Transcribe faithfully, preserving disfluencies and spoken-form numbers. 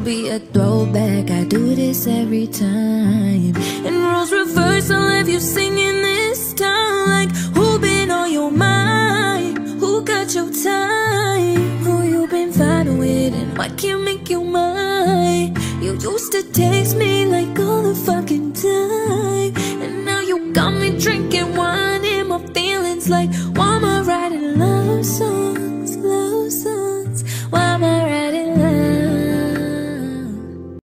be a throwback. I do this every time. And roles reverse, I'll have you singing this time. Like, who been on your mind? Who got your time? Who you been vibing with and what can't make you mine? You used to text me like all the fucking time, and now you got me drinking wine in my feelings like, why am